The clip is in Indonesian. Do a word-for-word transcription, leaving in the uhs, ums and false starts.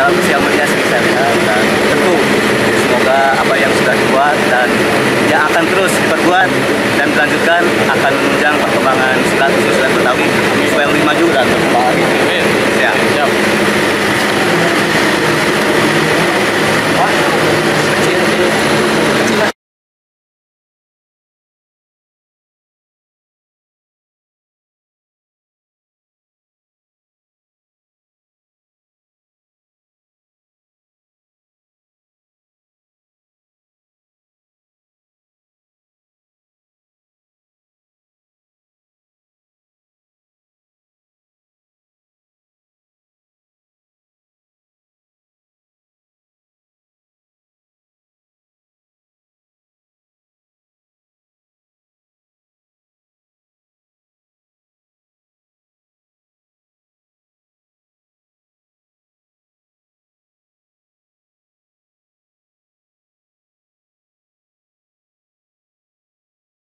sosial media sering saya lihat, dan tentu semoga apa yang sudah dibuat dan yang akan terus diperbuat dan dilanjutkan akan menunjang perkembangan silat khususnya Betawi supaya lebih maju dan berkembang.